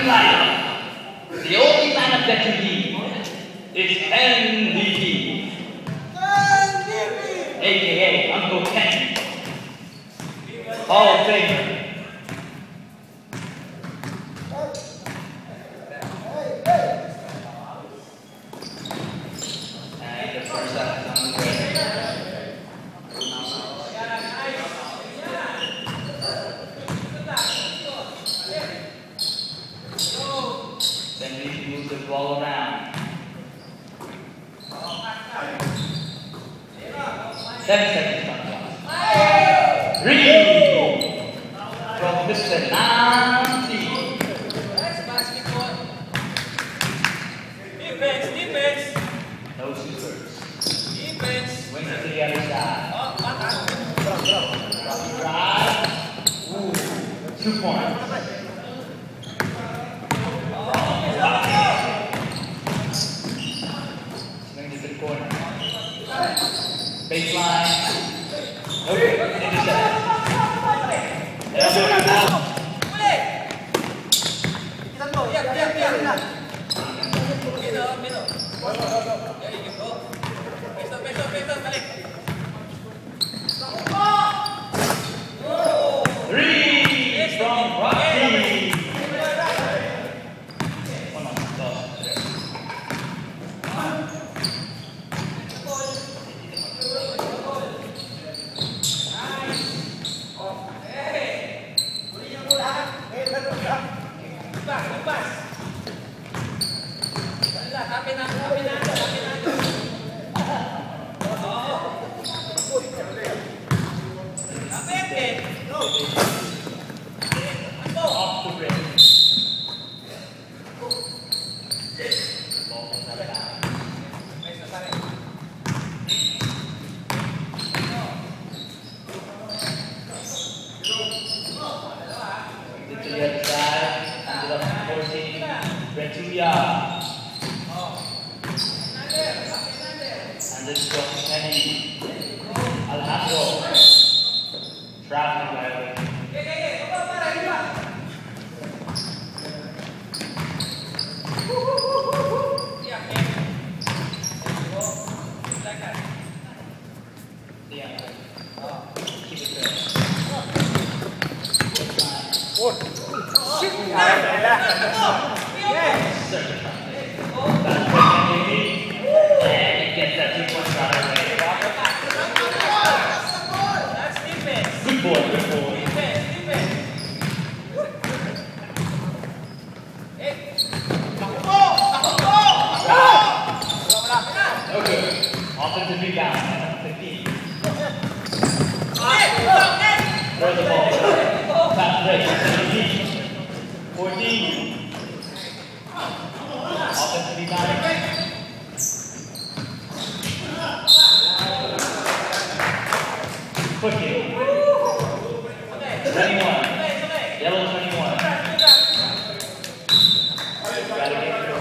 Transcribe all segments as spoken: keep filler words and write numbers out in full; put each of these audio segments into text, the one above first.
lineup. The only lineup that you need is KenVP, aka Uncle Ken, Hall of Famer. And the first up is on the way. Then we can move the ball around. Seven seconds on the clock. Three from Mister Nancy. Defense, defense. No shooters. Defense. Wing it to the other side. Drive. Ooh, two points. Swing to the corner. Baseline. Okay, intercept. Elbow out. Three from Rocky. One on the ball. Off the rim. Ball is out of bounds. Get to the other side. Ended up in fourteen. Red two yards. And this goes to Kenny. Alejandro. Traveling well. Yeah. Keep it good. Shoot! And he gets that two-point shot away. That's defense. Good boy, good boy. Defense, defense. Okay. Offensive rebound. fifteen. Throw the ball. Top break. seventeen. fourteen. Offensive rebound. Quick hit. twenty-one. Yellow twenty-one. Gotta get through.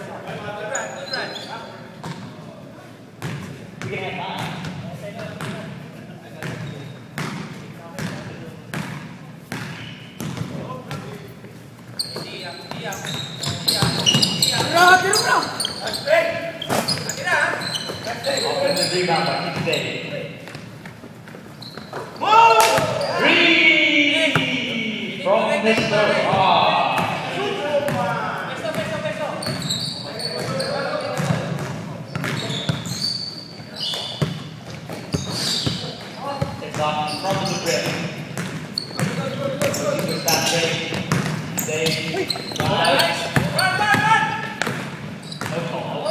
We can have time. Offensive rebound by Keith Day. Three from Mister Ross. It's off in front of the rim. Looking for that day. Day. Five. No call.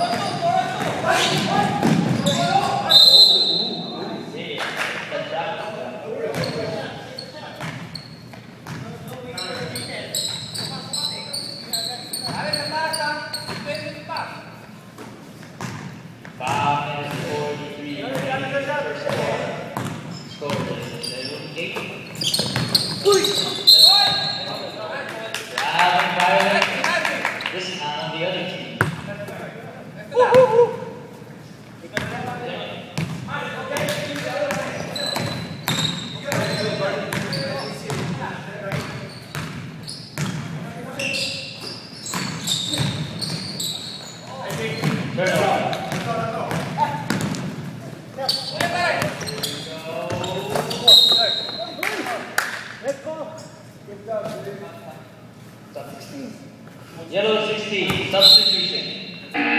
Yellow sixteen, substitution.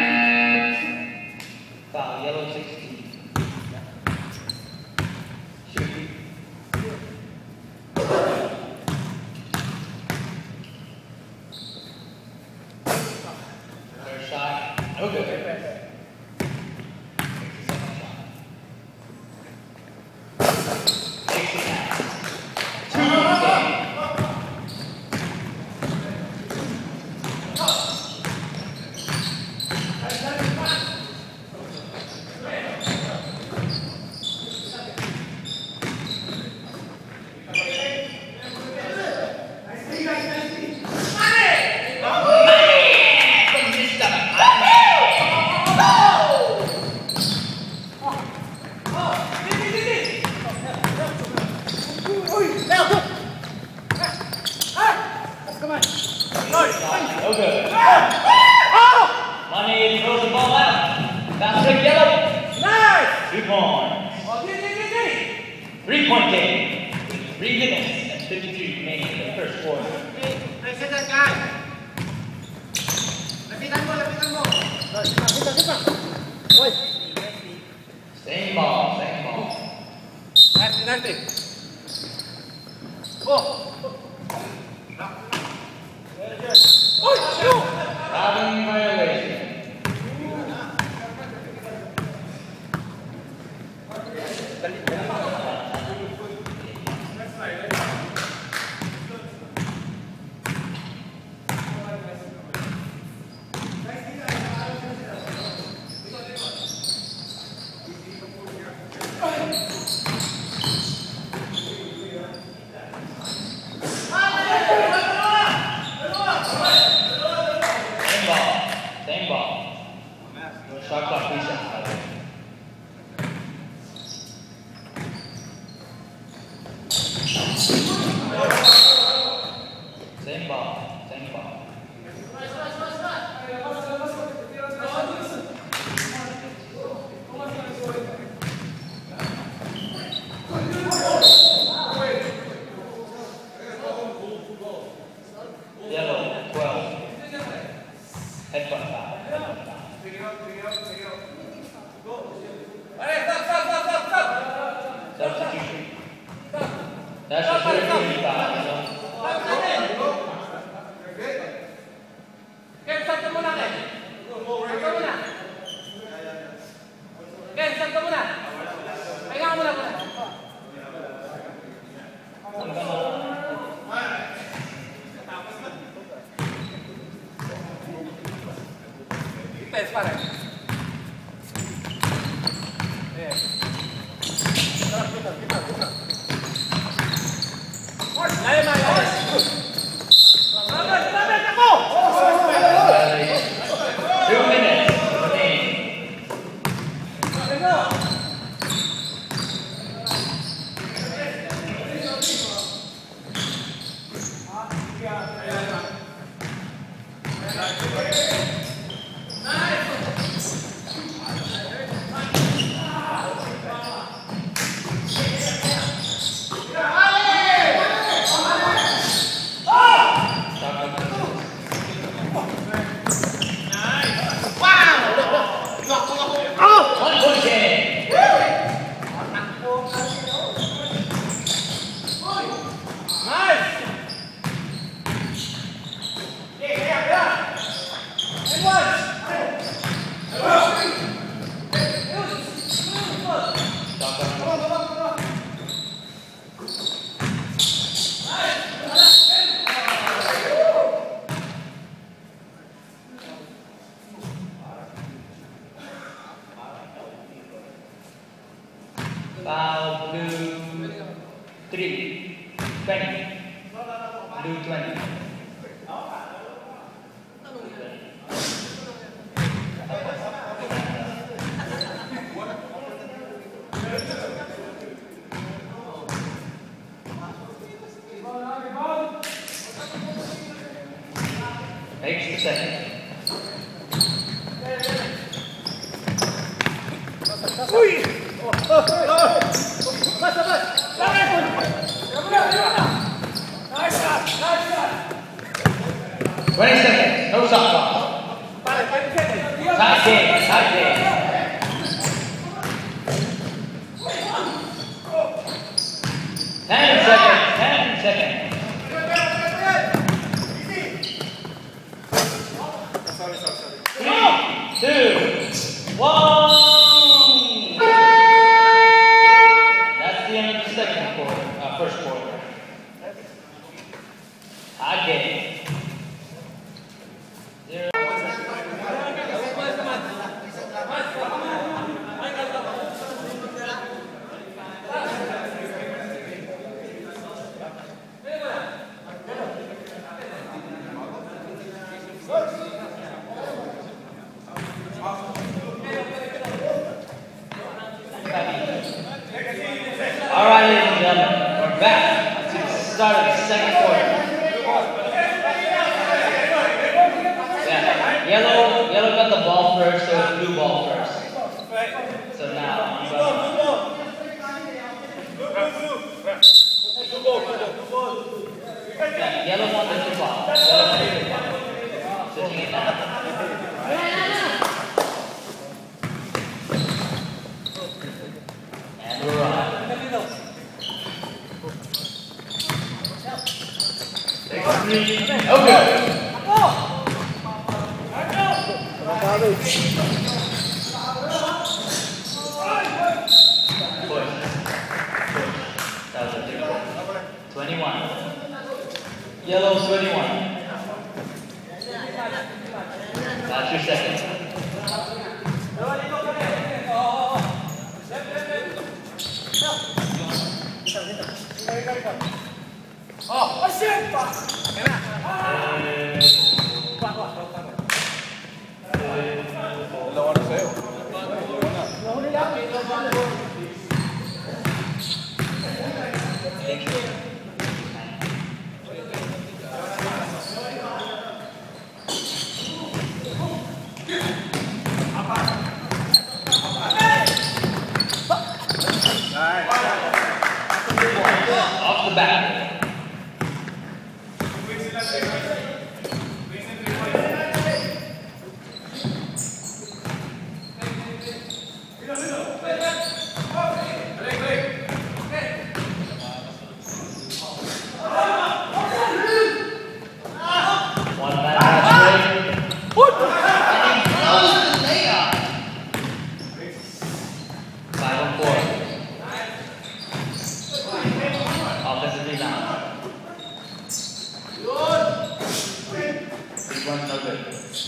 Foul, yellow sixteen. Shoot. First shot. No good. No good. Money throws the ball out. Fast break yellow. Nice! Two points. Three point game. Three minutes and fifty-three remaining in the first quarter. Lapitan mo, lapitan mo. Same ball, same ball. Nanti, nanti. Oh! Routing violation. Same ball. Shot clock reset, by the way. Same ball. Same ball. Yellow, twelve. Headbutt foul. Headbutt foul. Substitution. That's a third duty foul. So. Ken, saan ka muna, Ken? Saan ka muna? Ken, saan ka muna? Pahinga ka muna muna. Defense, pare. Ayan. Layo na, layo. Laban, laban ako! Two minutes remaining. One point game. Nice! And one! Foul blue three. twenty. Blue twenty. Makes the second. Nice shot! twenty seconds. No shot clock. Tight game. Tight game. ten seconds. ten seconds. Three, two, one. That's the end of the second quarter. Uh, first quarter. Tight game. Zero. All right, ladies and gentlemen, we're back to the start of the second quarter. Yeah, yellow, yellow got the ball first, so it's blue ball first. So now I'm going. Yeah, yellow won the blue ball. Yellow won the blue ball. Switching it down. And we're on. Three. Okay. Push. That was a big one. twenty-one. Yellow twenty-one. That's your second. Oh, shit! Off the back. One man match break. And he throws the layup. Five on four. Offensive rebound. This one's no good.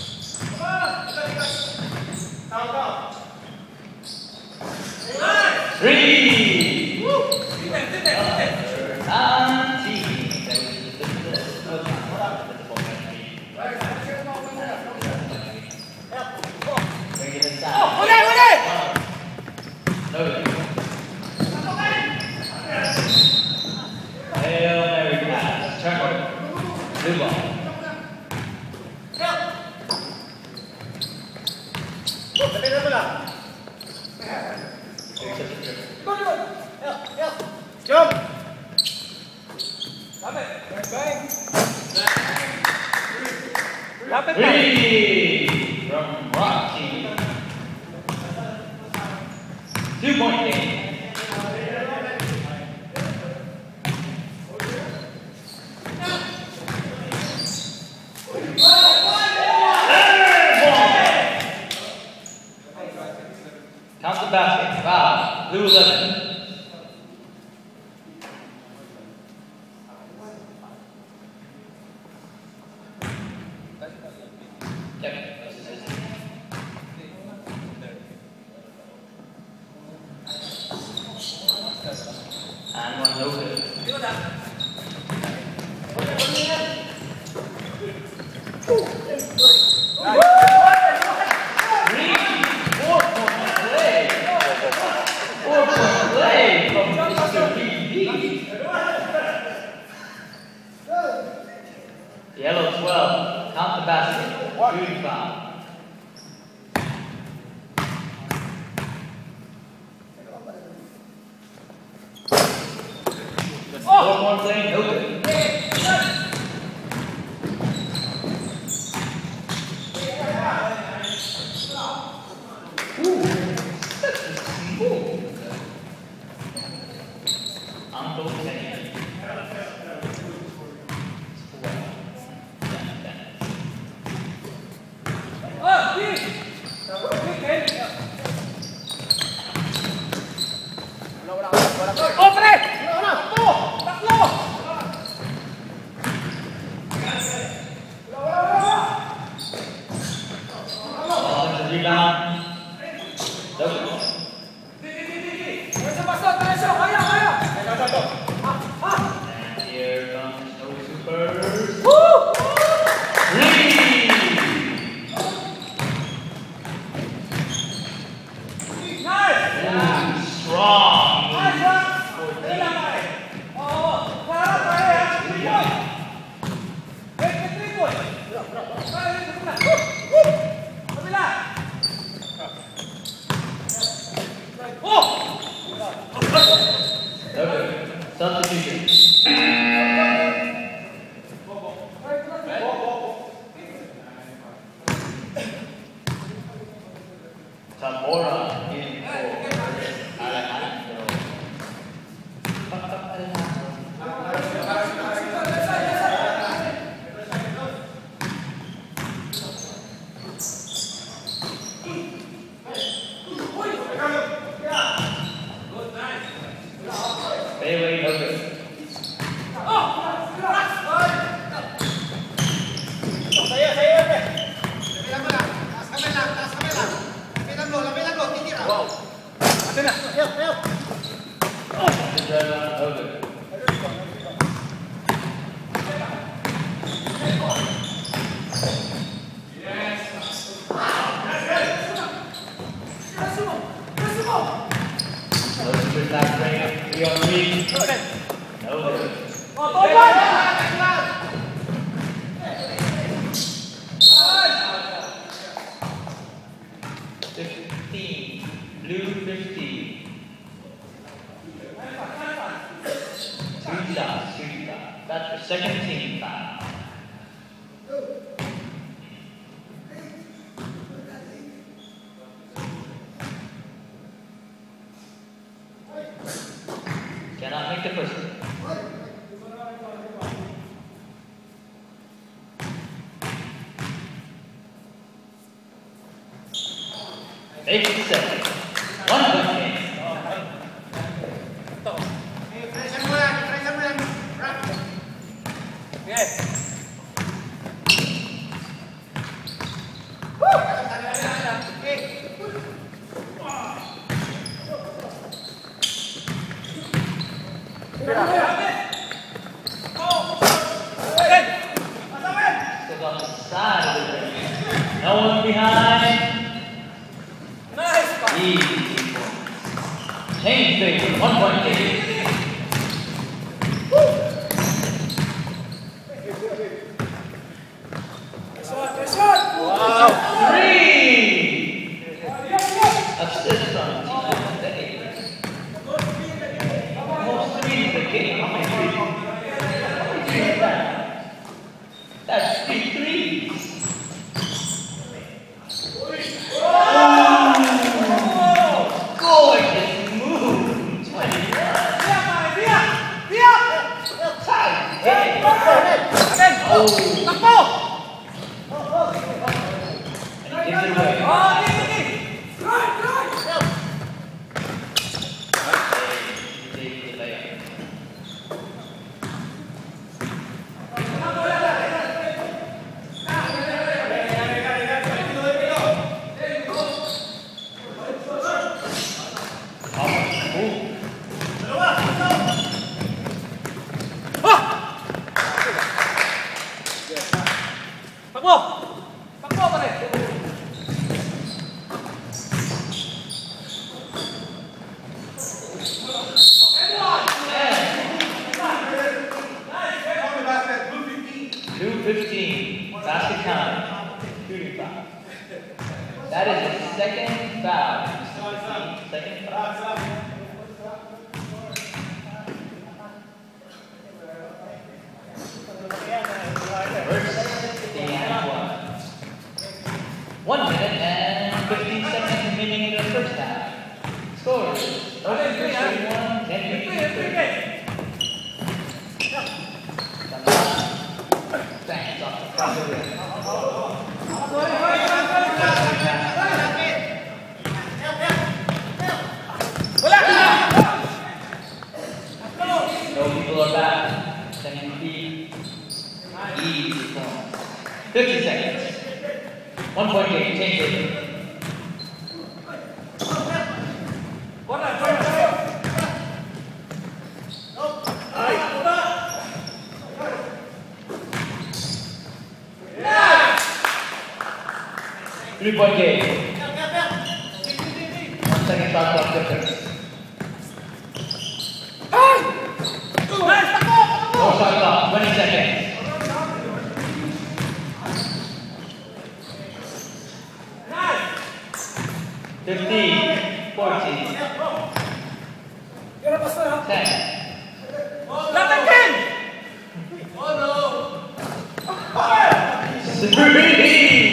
Three! Woo! Auntie! Bring it inside. Oh, okay, okay! No good. Hail Mary pass. Turnover. Blue ball. Jump! Three from Rocky. Two point game. Count the basket. Foul. Blue eleven. Yep. And one no good. Three, four point play. Four point play from Mister P D. Yellow twelve. Count the basket. Shooting foul. Four point play, no good. third round over. Three on three. No. Fifteen. Blue fifteen. Three shots. Three shots. That's the second team foul. Cannot make the first one. eighty-seven. One point game. Pressure mo lang, pressure mo lang. Yes. Still on the side of the ring. No one behind. Nice. Easy points. Change things. One point game. Wow. Three. Assist on team today. Most threes a game. How many threes? How many threes is that? That's three threes. Gorgeous move. twenty-one. Tight. Hey. Oh. And he gives it away. Take the layup. Takbo! Takbo pa rin! two fifteen. Basket time. Shooting foul. That is a second foul. Second foul. One minute and fifteen seconds remaining in the first half. Scores: thirty-one, KenVP thirty. Thanks off the front of the rim. No people are back. KenVP. Easy points. fifty seconds. One point game, change it. Three point game. One second shot clock difference. No shot clock, twenty seconds. fifteen, fourteen, ten. Three!